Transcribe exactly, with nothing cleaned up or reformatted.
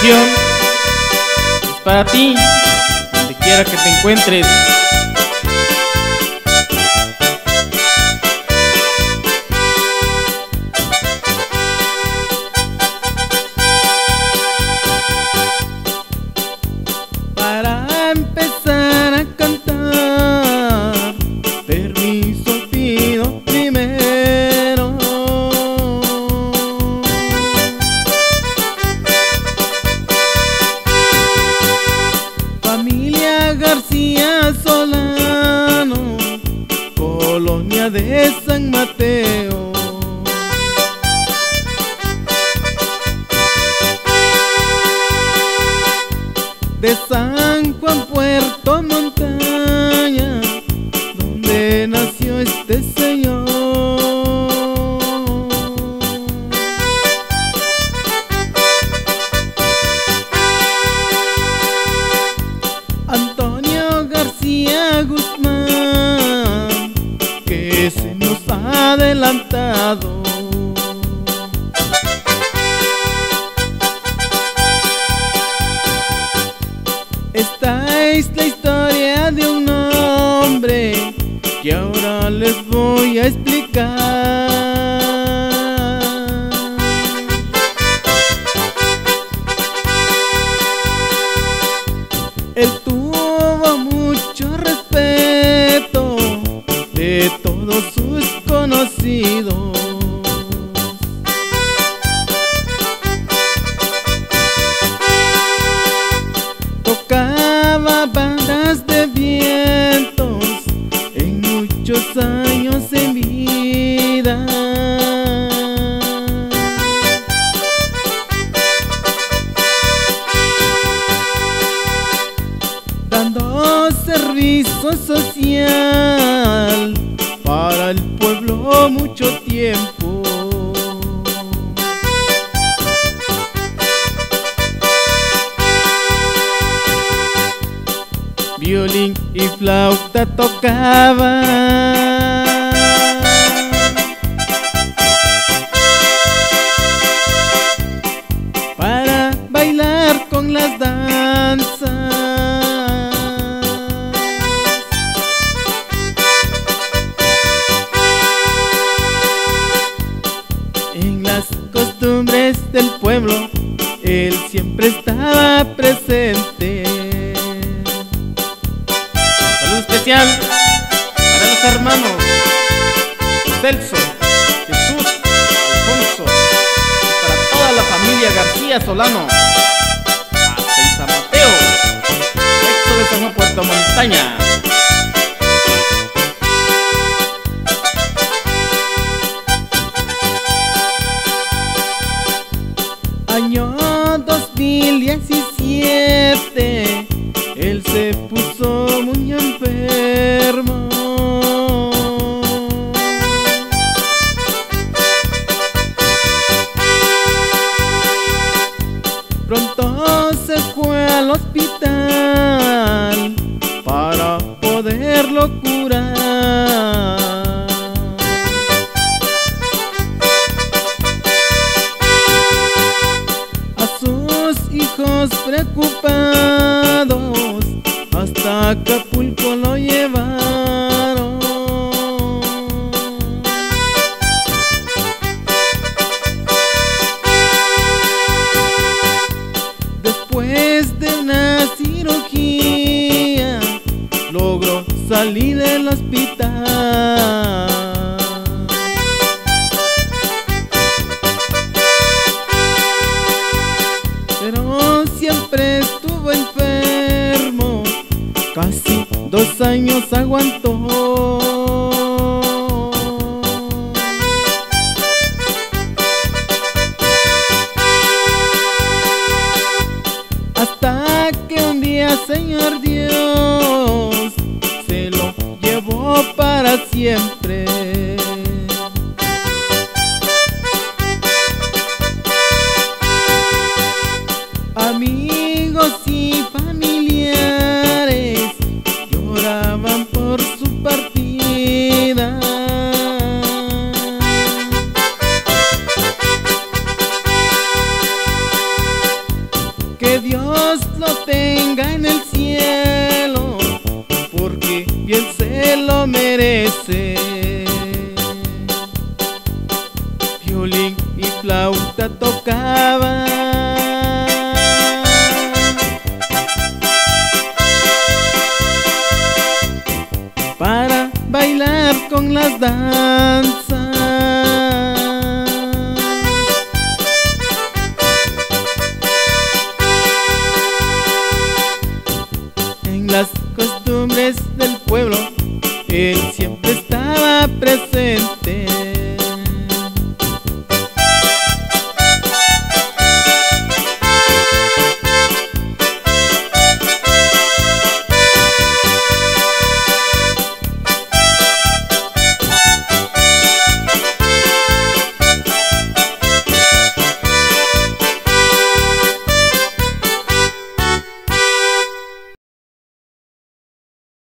canción es para ti, donde quiera que te encuentres. Para empezar a cantar, permiso pido primero. Familia García Solano, colonia de San Mateo. De San Juan, Puerto Montaña, donde nació este señor. Antonio García Guzmán, que se nos ha adelantado. Esta es la historia de un hombre que ahora les voy a explicar. Él tuvo mucho respeto de todos sus conocidos. Tocaba bandas de vientos en muchos años en vida. Dando servicio social para el pueblo mucho tiempo. Violín y flauta tocaba, para bailar con las danzas. En las costumbres del pueblo, él siempre estaba presente. Especial para los hermanos Celso, Jesús, Alfonso, y para toda la familia García Solano, hasta en San Mateo, recto de San Juan, Puerto Montaña. Año dos mil diecisiete, él se puso muy enfermo. Pronto se fue al hospital para poderlo curar. A sus hijos preocupados hasta Acapulco lo llevaron. Después de una cirugía logró salir del hospital. Pero siempre estuvo enfermo, casi dos años aguantó. Hasta que un día, Señor Dios, se lo llevó para siempre. Amigos y familiares lloraban por su partida. Que bien se lo merece. Violín y flauta tocaba, para bailar con las danzas. En las costumbres del pueblo, él siempre